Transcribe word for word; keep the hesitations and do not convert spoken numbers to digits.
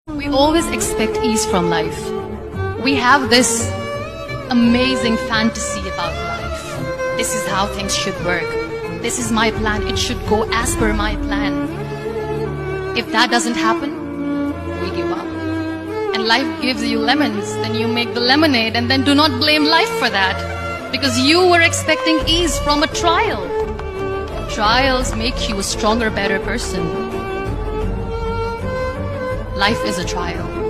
We always expect ease from life. We have this amazing fantasy about life. This is how things should work. This is my plan. It should go as per my plan. If that doesn't happen, we give up. And life gives you lemons, then you make the lemonade, and then do not blame life for that, because you were expecting ease from a trial. Trials make you a stronger, better person. Life is a trial.